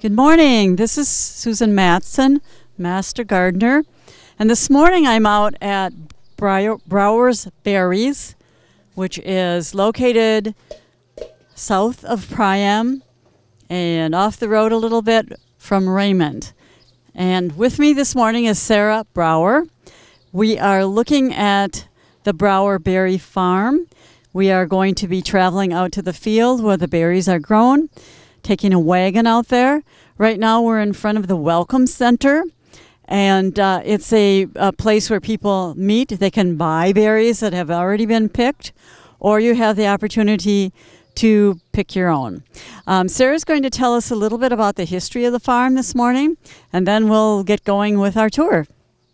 Good morning. This is Susan Matson, Master Gardener. And this morning I'm out at Brower's Berries, which is located south of Priam and off the road a little bit from Raymond. And with me this morning is Sarah Brower. We are looking at the Brower Berry Farm. We are going to be traveling out to the field where the berries are grown, taking a wagon out there. Right now we're in front of the Welcome Center, and it's a place where people meet. They can buy berries that have already been picked, or you have the opportunity to pick your own. Sarah's going to tell us a little bit about the history of the farm this morning, and then we'll get going with our tour.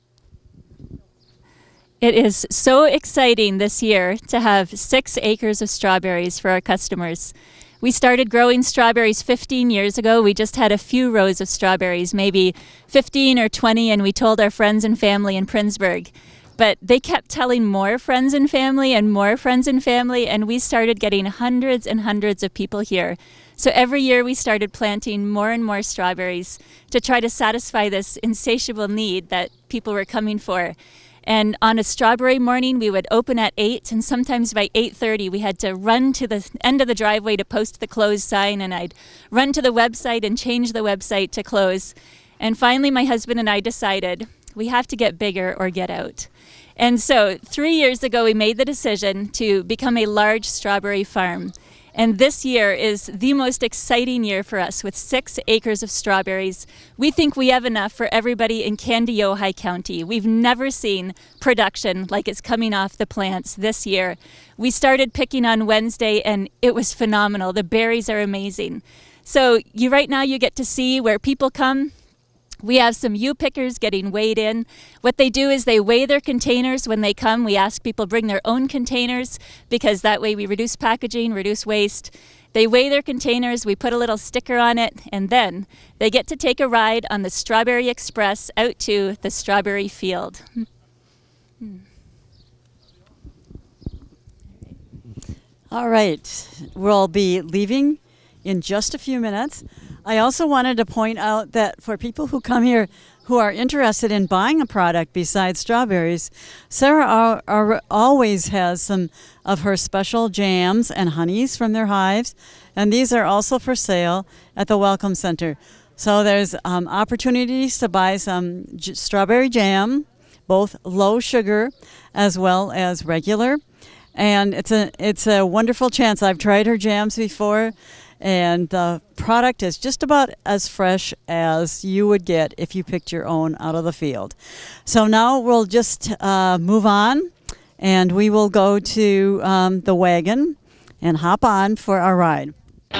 It is so exciting this year to have 6 acres of strawberries for our customers. We started growing strawberries 15 years ago. We just had a few rows of strawberries, maybe 15 or 20, and we told our friends and family in Prindsburg. But they kept telling more friends and family and more friends and family, and we started getting hundreds and hundreds of people here. So every year we started planting more and more strawberries to try to satisfy this insatiable need that people were coming for. And on a strawberry morning, we would open at 8, and sometimes by 8:30 we had to run to the end of the driveway to post the close sign, and I'd run to the website and change the website to close. And finally my husband and I decided we have to get bigger or get out. And so 3 years ago we made the decision to become a large strawberry farm. And this year is the most exciting year for us with 6 acres of strawberries. We think we have enough for everybody in Kandiyohi County. We've never seen production like it's coming off the plants this year. We started picking on Wednesday and it was phenomenal. The berries are amazing. So right now you get to see where people come. We have some U-pickers getting weighed in. What they do is they weigh their containers when they come. We ask people bring their own containers because that way we reduce packaging, reduce waste. They weigh their containers, we put a little sticker on it, and then they get to take a ride on the Strawberry Express out to the strawberry field. All right, we'll be leaving in just a few minutes. I also wanted to point out that for people who come here who are interested in buying a product besides strawberries, Sarah always has some of her special jams and honeys from their hives, and these are also for sale at the Welcome Center. So there's opportunities to buy some strawberry jam, both low sugar as well as regular, and it's a wonderful chance. I've tried her jams before, and the product is just about as fresh as you would get if you picked your own out of the field. So now we'll just move on, and we will go to the wagon and hop on for our ride.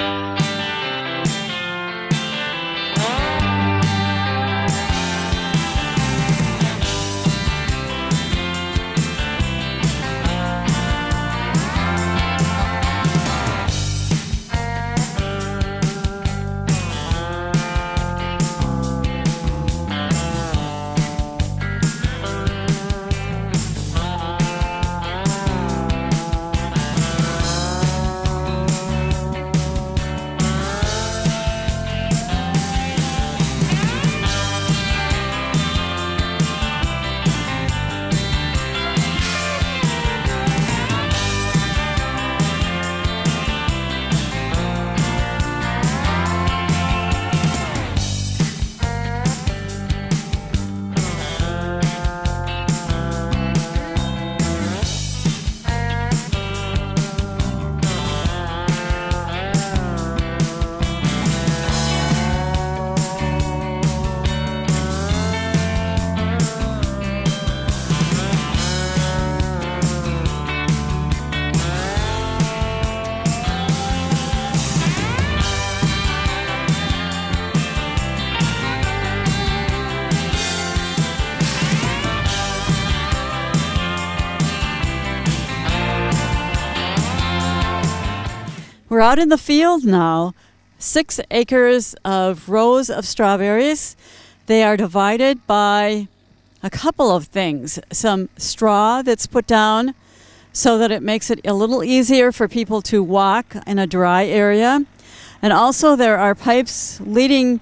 We're out in the field now. 6 acres of rows of strawberries. They are divided by a couple of things. Some straw that's put down so that it makes it a little easier for people to walk in a dry area. And also there are pipes leading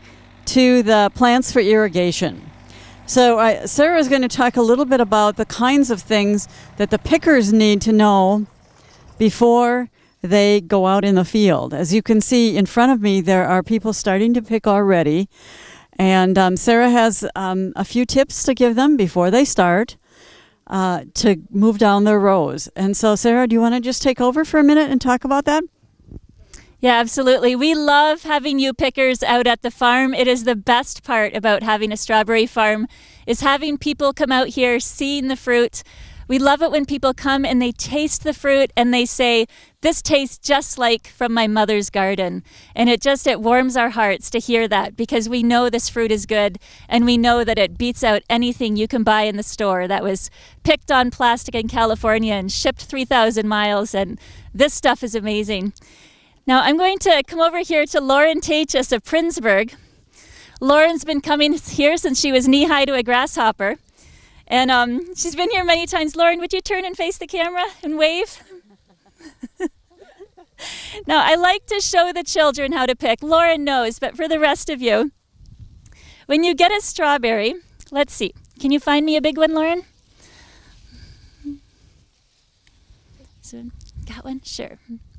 to the plants for irrigation. So Sarah is going to talk a little bit about the kinds of things that the pickers need to know before they go out in the field. As you can see in front of me, there are people starting to pick already. And Sarah has a few tips to give them before they start to move down their rows. And so, Sarah, do you want to just take over for a minute and talk about that? Yeah, absolutely. We love having you pickers out at the farm. It is the best part about having a strawberry farm, is having people come out here, seeing the fruit. We love it when people come and they taste the fruit and they say, this tastes just like from my mother's garden. And it warms our hearts to hear that, because we know this fruit is good and we know that it beats out anything you can buy in the store that was picked on plastic in California and shipped 3,000 miles. And this stuff is amazing. Now I'm going to come over here to Lauren Tachis of Prindsburg. Lauren's been coming here since she was knee-high to a grasshopper. And she's been here many times. Lauren, would you turn and face the camera and wave? Now, I like to show the children how to pick. Lauren knows, but for the rest of you, when you get a strawberry, let's see. Can you find me a big one, Lauren? So, got one? Sure.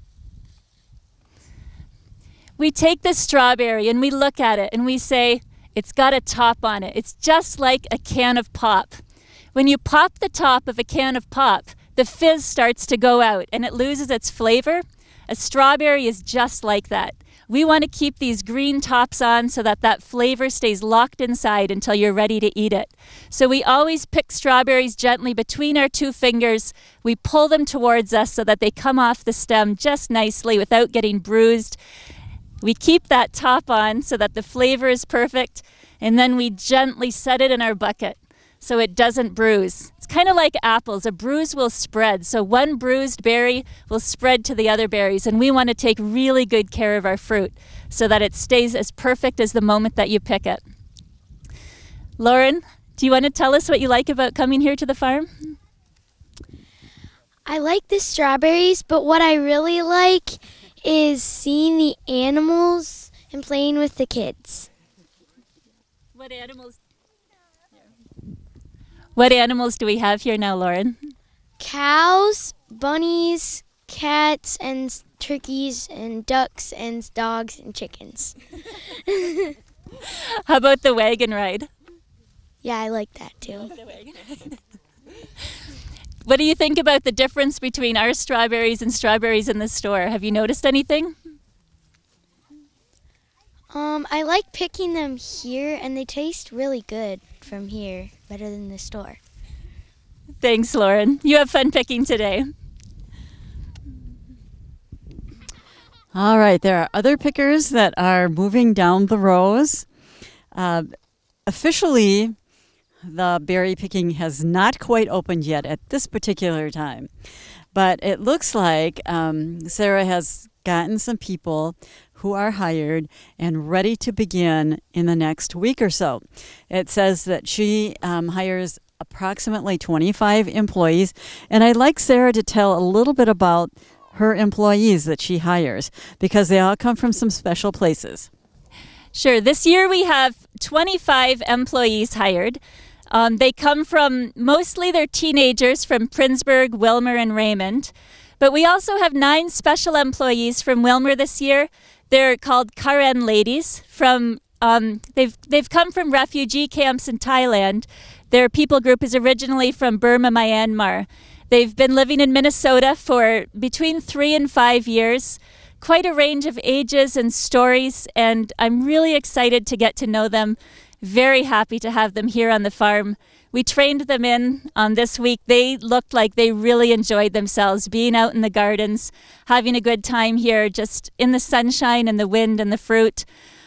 We take the strawberry and we look at it and we say, it's got a top on it. It's just like a can of pop. When you pop the top of a can of pop, the fizz starts to go out and it loses its flavor. A strawberry is just like that. We want to keep these green tops on so that that flavor stays locked inside until you're ready to eat it. So we always pick strawberries gently between our two fingers. We pull them towards us so that they come off the stem just nicely without getting bruised. We keep that top on so that the flavor is perfect, and then we gently set it in our bucket so it doesn't bruise. It's kind of like apples. A bruise will spread, so one bruised berry will spread to the other berries, and we want to take really good care of our fruit so that it stays as perfect as the moment that you pick it. Lauren, do you want to tell us what you like about coming here to the farm? I like the strawberries, but what I really like is seeing the animals and playing with the kids. What animals do we have here now, Lauren? Cows, bunnies, cats, and turkeys, and ducks, and dogs, and chickens. How about the wagon ride? Yeah, I like that too. What do you think about the difference between our strawberries and strawberries in the store? Have you noticed anything? I like picking them here, and they taste really good from here, better than the store. Thanks, Lauren. You have fun picking today. All right, there are other pickers that are moving down the rows. Officially, the berry picking has not quite opened yet at this particular time, but it looks like Sarah has gotten some people who are hired and ready to begin in the next week or so. It says that she hires approximately 25 employees, and I'd like Sarah to tell a little bit about her employees that she hires, because they all come from some special places. Sure. This year we have 25 employees hired. They come from, mostly they're teenagers from Prindsburg, Willmar, and Raymond. But we also have 9 special employees from Willmar this year. They're called Karen ladies. They've come from refugee camps in Thailand. Their people group is originally from Burma, Myanmar. They've been living in Minnesota for between 3 and 5 years. Quite a range of ages and stories, and I'm really excited to get to know them. Very happy to have them here on the farm. We trained them in this week. They looked like they really enjoyed themselves being out in the gardens, having a good time here, just in the sunshine and the wind and the fruit.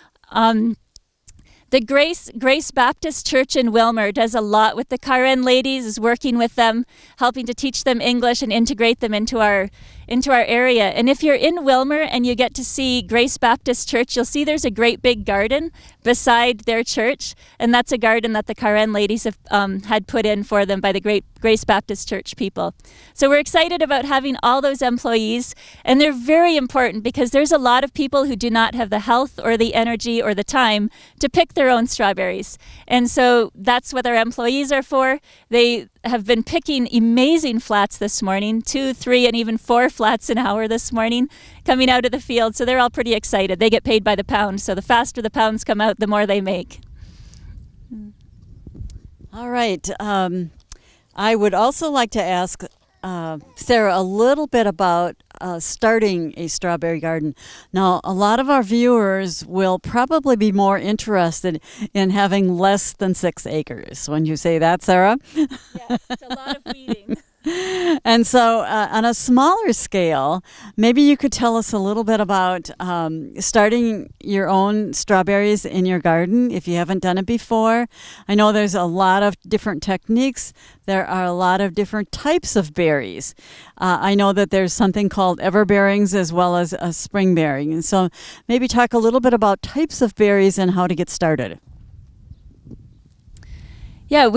The Grace Baptist Church in Willmar does a lot with the Karen ladies, is working with them, helping to teach them English and integrate them into our area. And if you're in Willmar and you get to see Grace Baptist Church, you'll see there's a great big garden beside their church, and that's a garden that the Karen ladies have had put in for them by the Grace Baptist Church people. So we're excited about having all those employees, and they're very important because there's a lot of people who do not have the health or the energy or the time to pick their own strawberries. And so that's what our employees are for. They have been picking amazing flats this morning, 2, 3, and even 4 flats an hour this morning coming out of the field. So they're all pretty excited. They get paid by the pound. So the faster the pounds come out, the more they make. All right. I would also like to ask Sarah a little bit about starting a strawberry garden. Now, a lot of our viewers will probably be more interested in having less than 6 acres. When you say that, Sarah? Yeah, it's a lot of weeding. And so on a smaller scale, maybe you could tell us a little bit about starting your own strawberries in your garden if you haven't done it before. I know there's a lot of different techniques. There are a lot of different types of berries. I know that there's something called everbearings as well as a spring bearing. And so maybe talk a little bit about types of berries and how to get started. Yeah,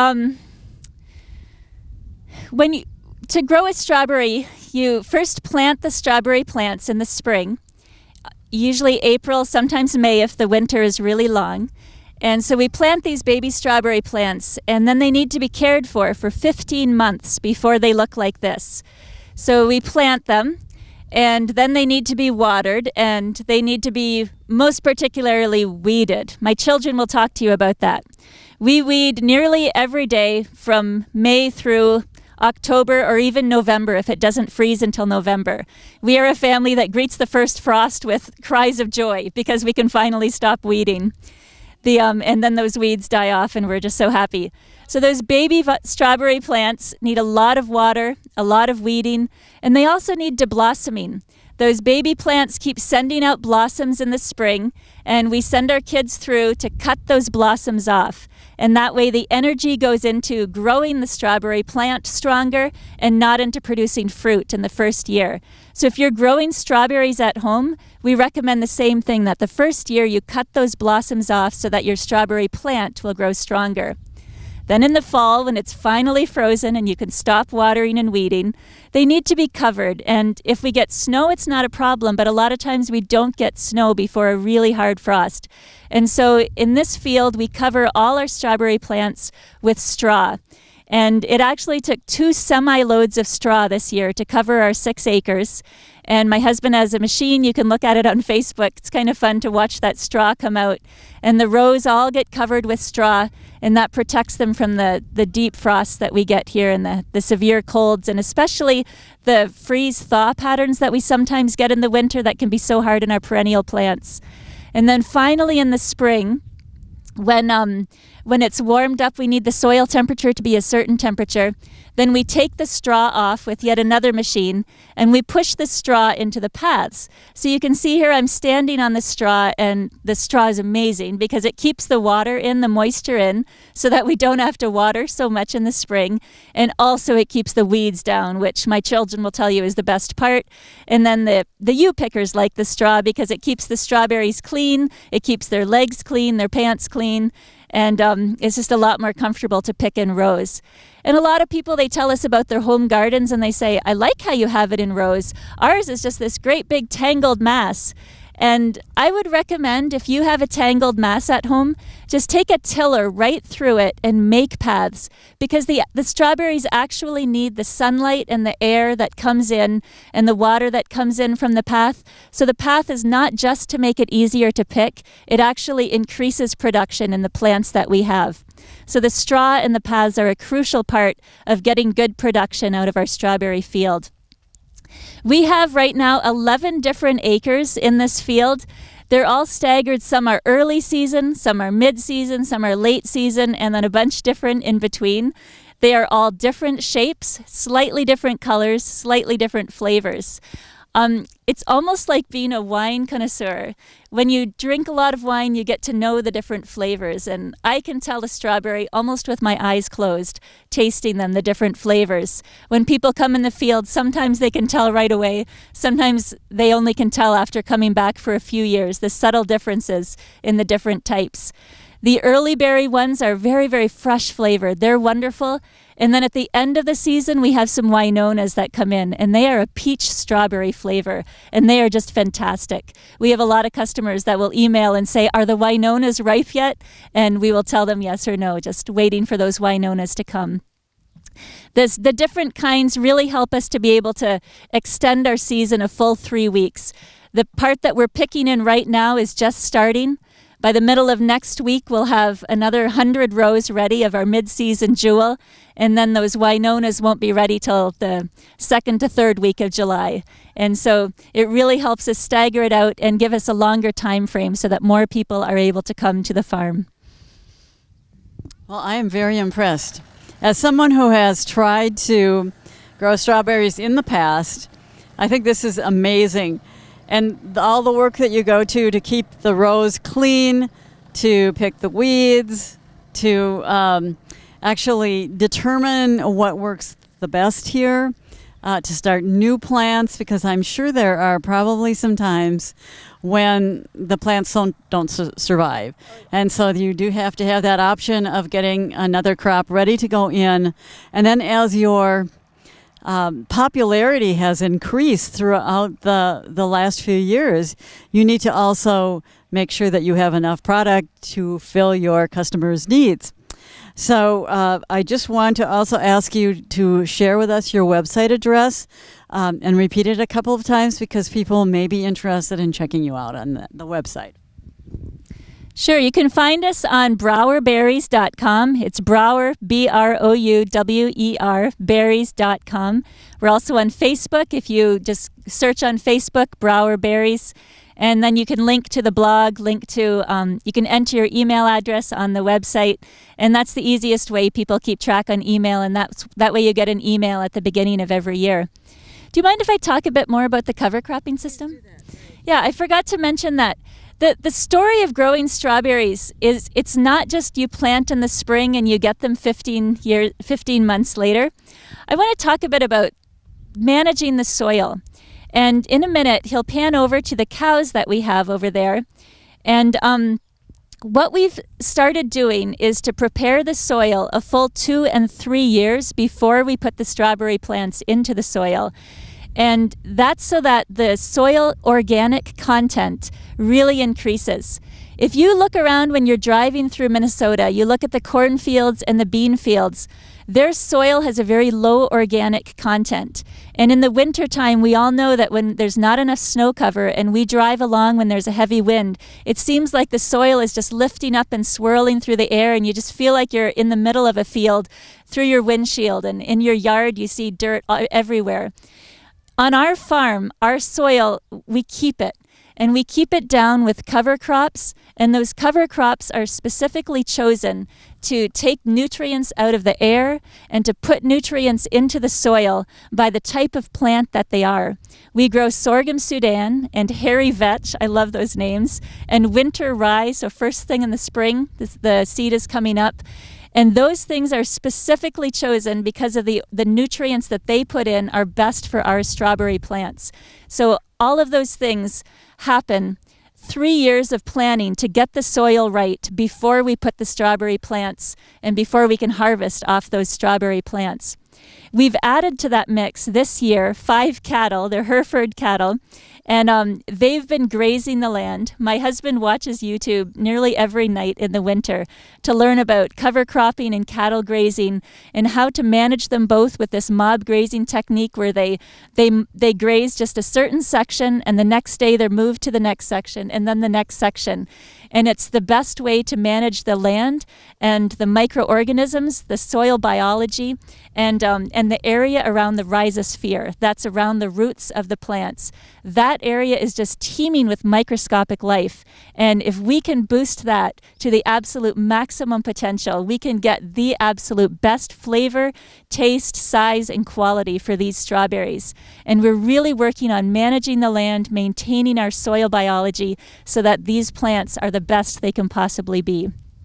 to grow a strawberry, you first plant the strawberry plants in the spring, usually April, sometimes May if the winter is really long. And so we plant these baby strawberry plants, and then they need to be cared for 15 months before they look like this. So we plant them, and then they need to be watered, and they need to be most particularly weeded. My children will talk to you about that. We weed nearly every day from May through October or even November if it doesn't freeze until November. We are a family that greets the first frost with cries of joy because we can finally stop weeding. And then those weeds die off and we're just so happy. So those baby strawberry plants need a lot of water, a lot of weeding, and they also need deblossoming. Those baby plants keep sending out blossoms in the spring, and we send our kids through to cut those blossoms off. And that way the energy goes into growing the strawberry plant stronger and not into producing fruit in the first year. So if you're growing strawberries at home, we recommend the same thing, that the first year you cut those blossoms off so that your strawberry plant will grow stronger. Then in the fall, when it's finally frozen and you can stop watering and weeding, they need to be covered. And if we get snow, it's not a problem, but a lot of times we don't get snow before a really hard frost. And so in this field, we cover all our strawberry plants with straw. And it actually took 2 semi-loads of straw this year to cover our 6 acres. And my husband has a machine. You can look at it on Facebook. It's kind of fun to watch that straw come out. And the rows all get covered with straw, and that protects them from the deep frosts that we get here and the severe colds, and especially the freeze-thaw patterns that we sometimes get in the winter that can be so hard in our perennial plants. And then finally in the spring, when it's warmed up, we need the soil temperature to be a certain temperature. Then we take the straw off with yet another machine, and we push the straw into the paths. So you can see here I'm standing on the straw, and the straw is amazing because it keeps the water in, the moisture in, so that we don't have to water so much in the spring. And also it keeps the weeds down, which my children will tell you is the best part. And then the ewe pickers like the straw because it keeps the strawberries clean, it keeps their legs clean, their pants clean, and it's just a lot more comfortable to pick in rows. And a lot of people, they tell us about their home gardens and they say, I like how you have it in rows. Ours is just this great big tangled mass. And I would recommend, if you have a tangled mass at home, just take a tiller right through it and make paths, because the strawberries actually need the sunlight and the air that comes in and the water that comes in from the path. So the path is not just to make it easier to pick, it actually increases production in the plants that we have. So the straw and the paths are a crucial part of getting good production out of our strawberry field. We have right now 11 different acres in this field. They're all staggered. Some are early season, some are mid-season, some are late season, and then a bunch different in between. They are all different shapes, slightly different colors, slightly different flavors. It's almost like being a wine connoisseur. When you drink a lot of wine, you get to know the different flavors, and I can tell a strawberry almost with my eyes closed, tasting them, the different flavors. When people come in the field, sometimes they can tell right away. Sometimes they only can tell after coming back for a few years, the subtle differences in the different types. The early berry ones are very, very fresh flavored. They're wonderful. And then at the end of the season, we have some Winonas that come in, and they are a peach strawberry flavor, and they are just fantastic. We have a lot of customers that will email and say, are the Winonas ripe yet? And we will tell them yes or no, just waiting for those Winonas to come. The different kinds really help us to be able to extend our season a full 3 weeks. The part that we're picking in right now is just starting. By the middle of next week, we'll have another 100 rows ready of our mid-season jewel, and then those Winonas won't be ready till the 2nd to 3rd week of July. And so it really helps us stagger it out and give us a longer time frame so that more people are able to come to the farm. Well, I am very impressed. As someone who has tried to grow strawberries in the past, I think this is amazing. And all the work that you go to keep the rows clean, to pick the weeds, to actually determine what works the best here, to start new plants, because I'm sure there are probably some times when the plants don't survive. And so you do have to have that option of getting another crop ready to go in. And then as your popularity has increased throughout the last few years, you need to also make sure that you have enough product to fill your customers' needs. So I just want to also ask you to share with us your website address and repeat it a couple of times, because people may be interested in checking you out on the website. Sure, you can find us on browerberries.com. It's Brower, B-R-O-U-W-E-R, berries.com. We're also on Facebook. If you just search on Facebook, Brower Berries, and then you can link to the blog, you can enter your email address on the website, and that's the easiest way people keep track on email, and that way you get an email at the beginning of every year. Do you mind if I talk a bit more about the cover cropping system? Yeah, I forgot to mention that the story of growing strawberries is it's not just you plant in the spring and you get them 15 months later. I want to talk a bit about managing the soil. And in a minute, he'll pan over to the cows that we have over there. And what we've started doing is to prepare the soil a full 2 and 3 years before we put the strawberry plants into the soil. And that's so that the soil organic content really increases. If you look around when you're driving through Minnesota, you look at the cornfields and the bean fields, their soil has a very low organic content. And in the wintertime, we all know that when there's not enough snow cover and we drive along when there's a heavy wind, it seems like the soil is just lifting up and swirling through the air, and you just feel like you're in the middle of a field through your windshield, and in your yard you see dirt everywhere. On our farm, our soil, we keep it. And we keep it down with cover crops, and those cover crops are specifically chosen to take nutrients out of the air and to put nutrients into the soil by the type of plant that they are. We grow sorghum Sudan and hairy vetch, I love those names, and winter rye, so first thing in the spring, the seed is coming up. And those things are specifically chosen because of the nutrients that they put in are best for our strawberry plants. So all of those things happen 3 years of planning to get the soil right before we put the strawberry plants and before we can harvest off those strawberry plants. We've added to that mix this year 5 cattle, they're Hereford cattle, and they've been grazing the land. My husband watches YouTube nearly every night in the winter to learn about cover cropping and cattle grazing and how to manage them both with this mob grazing technique where they graze just a certain section and the next day they're moved to the next section and then the next section. And it's the best way to manage the land and the microorganisms, the soil biology, and the area around the rhizosphere. That's around the roots of the plants. That area is just teeming with microscopic life. And if we can boost that to the absolute maximum potential, we can get the absolute best flavor, taste, size, and quality for these strawberries. And we're really working on managing the land, maintaining our soil biology so that these plants are the best they can possibly be.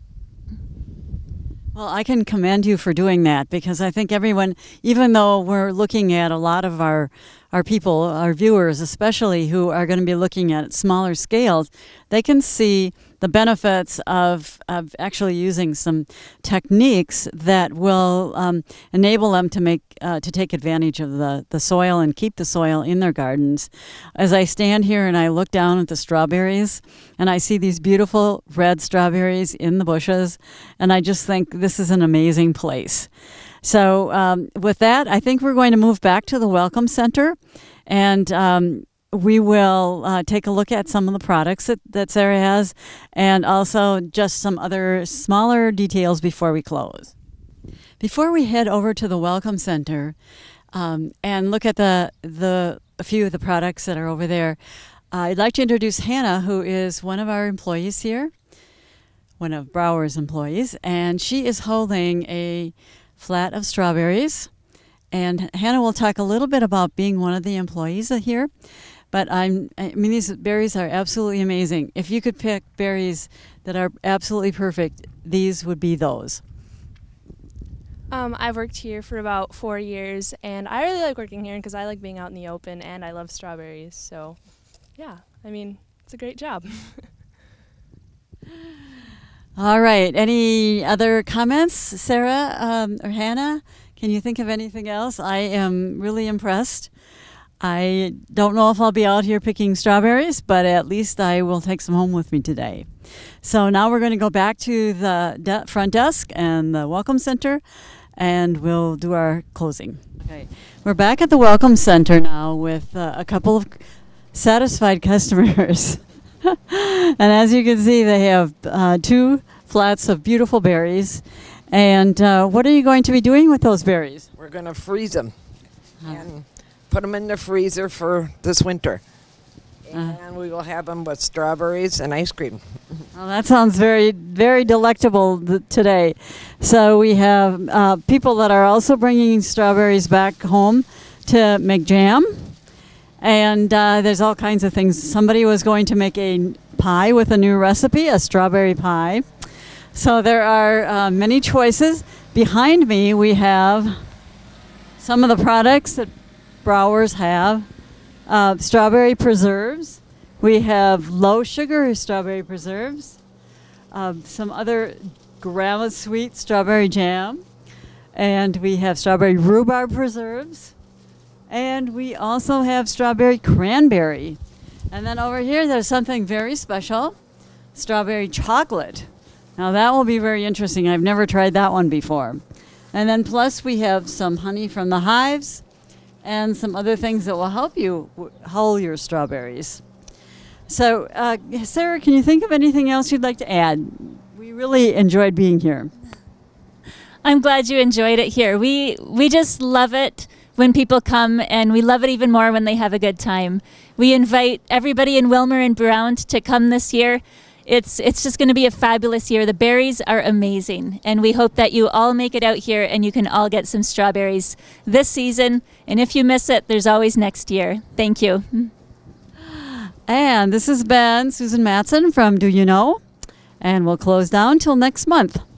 Well, I can commend you for doing that, because I think everyone, even though we're looking at a lot of our people, our viewers especially, who are going to be looking at smaller scales, they can see the benefits of actually using some techniques that will enable them to take advantage of the soil and keep the soil in their gardens. As I stand here and I look down at the strawberries and I see these beautiful red strawberries in the bushes, and I just think this is an amazing place. So with that, I think we're going to move back to the Welcome Center, and we will take a look at some of the products that Sarah has, and also just some other smaller details before we close. Before we head over to the Welcome Center and look at a few of the products that are over there, I'd like to introduce Hannah, who is one of our employees here, one of Brower's employees, and she is holding a flat of strawberries. And Hannah will talk a little bit about being one of the employees here. But I mean, these berries are absolutely amazing. If you could pick berries that are absolutely perfect, these would be those. I've worked here for about 4 years, and I really like working here because I like being out in the open, and I love strawberries. So, yeah, I mean, it's a great job. All right. Any other comments, Sarah or Hannah? Can you think of anything else? I am really impressed. I don't know if I'll be out here picking strawberries, but at least I will take some home with me today. So now we're going to go back to the front desk and the Welcome Center, and we'll do our closing. Okay. We're back at the Welcome Center now with a couple of satisfied customers. And as you can see, they have 2 flats of beautiful berries. And what are you going to be doing with those berries? We're going to freeze them and put them in the freezer for this winter. And we will have them with strawberries and ice cream. Well, that sounds very, very delectable today. So we have people that are also bringing strawberries back home to make jam. And there's all kinds of things. Somebody was going to make a pie with a new recipe, a strawberry pie. So there are many choices. Behind me, we have some of the products that Browers have. Strawberry preserves. We have low sugar strawberry preserves. Some other grandma sweet strawberry jam. And we have strawberry rhubarb preserves. And we also have strawberry cranberry. And then over here, there's something very special, strawberry chocolate. Now that will be very interesting. I've never tried that one before. And then plus we have some honey from the hives and some other things that will help you hull your strawberries. So Sarah, can you think of anything else you'd like to add? We really enjoyed being here. I'm glad you enjoyed it here. We just love it when people come, and we love it even more when they have a good time. We invite everybody in Willmar and Brown to come this year. It's just going to be a fabulous year. The berries are amazing, and we hope that you all make it out here and you can all get some strawberries this season. And if you miss it, there's always next year. Thank you. And this has been Susan Matson from Do You Know? And we'll close down till next month.